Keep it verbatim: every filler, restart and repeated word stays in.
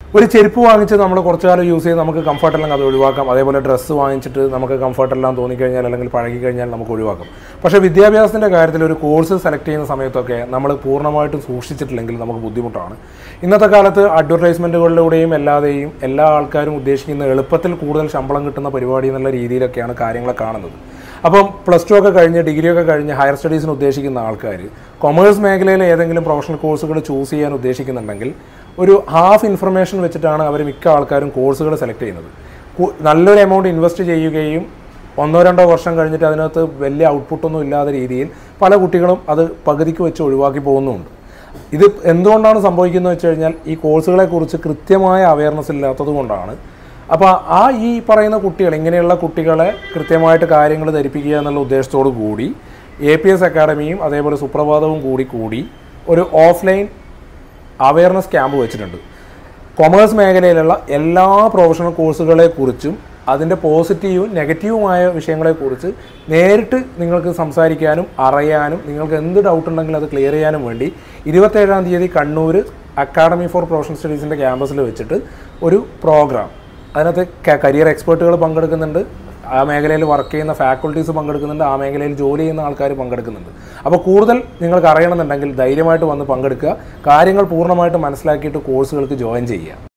ഒരു ചെരുപ്പ് വാങ്ങിച്ച് നമ്മൾ കുറച്ച് കാലം യൂസ് ചെയ്ത് നമുക്ക് കംഫർട്ടെല്ലാം അത് ഒഴിവാക്കാം. അതേപോലെ ഡ്രസ്സ് വാങ്ങിച്ചിട്ട് നമുക്ക് കംഫർട്ടെല്ലാം തോന്നിക്കഴിഞ്ഞാൽ അല്ലെങ്കിൽ പഴകിക്കഴിഞ്ഞാൽ നമുക്ക് ഒഴിവാക്കാം. പക്ഷേ വിദ്യാഭ്യാസത്തിൻ്റെ കാര്യത്തിൽ ഒരു കോഴ്സ് സെലക്ട് ചെയ്യുന്ന സമയത്തൊക്കെ നമ്മൾ പൂർണ്ണമായിട്ടും സൂക്ഷിച്ചിട്ടില്ലെങ്കിൽ നമുക്ക് ബുദ്ധിമുട്ടാണ്. ഇന്നത്തെ കാലത്ത് അഡ്വർടൈസ്മെൻറ്റുകളിലൂടെയും അല്ലാതെയും എല്ലാ ആൾക്കാരും ഉദ്ദേശിക്കുന്ന എളുപ്പത്തിൽ കൂടുതൽ ശമ്പളം കിട്ടുന്ന പരിപാടി എന്നുള്ള രീതിയിലൊക്കെയാണ് കാര്യങ്ങളെ കാണുന്നത്. അപ്പം പ്ലസ് ടു ഒക്കെ കഴിഞ്ഞ് ഡിഗ്രി ഒക്കെ കഴിഞ്ഞ് ഹയർ സ്റ്റഡീസിന് ഉദ്ദേശിക്കുന്ന ആൾക്കാർ കൊമേഴ്സ് മേഖലയിൽ ഏതെങ്കിലും പ്രൊഫഷണൽ കോഴ്സുകൾ ചൂസ് ചെയ്യാൻ ഉദ്ദേശിക്കുന്നുണ്ടെങ്കിൽ ഒരു ഹാഫ് ഇൻഫർമേഷൻ വെച്ചിട്ടാണ് അവർ മിക്ക ആൾക്കാരും കോഴ്സുകൾ സെലക്ട് ചെയ്യുന്നത്. നല്ലൊരു എമൗണ്ട് ഇൻവെസ്റ്റ് ചെയ്യുകയും ഒന്നോ രണ്ടോ വർഷം കഴിഞ്ഞിട്ട് അതിനകത്ത് വലിയ ഔട്ട്പുട്ടൊന്നും ഇല്ലാത്ത രീതിയിൽ പല കുട്ടികളും അത് പകുതിക്ക് വെച്ച് ഒഴിവാക്കി പോകുന്നുമുണ്ട്. ഇത് എന്തുകൊണ്ടാണ് സംഭവിക്കുന്നത് വെച്ച് കഴിഞ്ഞാൽ ഈ കോഴ്സുകളെക്കുറിച്ച് കൃത്യമായ അവയർനെസ് ഇല്ലാത്തത് കൊണ്ടാണ്. അപ്പോൾ ആ ഈ പറയുന്ന കുട്ടികൾ, ഇങ്ങനെയുള്ള കുട്ടികളെ കൃത്യമായിട്ട് കാര്യങ്ങൾ ധരിപ്പിക്കുക എന്നുള്ള ഉദ്ദേശത്തോടു കൂടി എ പി എസ് അക്കാഡമിയും അതേപോലെ സുപ്രഭാതവും കൂടി കൂടി ഒരു ഓഫ്ലൈൻ അവയർനെസ് ക്യാമ്പ് വെച്ചിട്ടുണ്ട്. കൊമേഴ്സ് മേഖലയിലുള്ള എല്ലാ പ്രൊഫഷണൽ കോഴ്സുകളെക്കുറിച്ചും അതിൻ്റെ പോസിറ്റീവും നെഗറ്റീവുമായ വിഷയങ്ങളെക്കുറിച്ച് നേരിട്ട് നിങ്ങൾക്ക് സംസാരിക്കാനും അറിയാനും നിങ്ങൾക്ക് എന്ത് ഡൗട്ട് ഉണ്ടെങ്കിലും അത് ക്ലിയർ ചെയ്യാനും വേണ്ടി ഇരുപത്തേഴാം തീയതി കണ്ണൂർ അക്കാഡമി ഫോർ പ്രൊഫഷണൽ സ്റ്റഡീസിൻ്റെ ക്യാമ്പസിൽ വെച്ചിട്ട് ഒരു പ്രോഗ്രാം, അതിനകത്ത് കരിയർ എക്സ്പേർട്ടുകൾ പങ്കെടുക്കുന്നുണ്ട്, ആ മേഖലയിൽ വർക്ക് ചെയ്യുന്ന ഫാക്കൽറ്റീസ് പങ്കെടുക്കുന്നുണ്ട്, ആ മേഖലയിൽ ജോലി ചെയ്യുന്ന ആൾക്കാർ പങ്കെടുക്കുന്നുണ്ട്. അപ്പോൾ കൂടുതൽ നിങ്ങൾക്ക് അറിയണമെന്നുണ്ടെങ്കിൽ ധൈര്യമായിട്ട് വന്ന് പങ്കെടുക്കുക, കാര്യങ്ങൾ പൂർണ്ണമായിട്ട് മനസ്സിലാക്കിയിട്ട് കോഴ്സുകൾക്ക് ജോയിൻ ചെയ്യുക.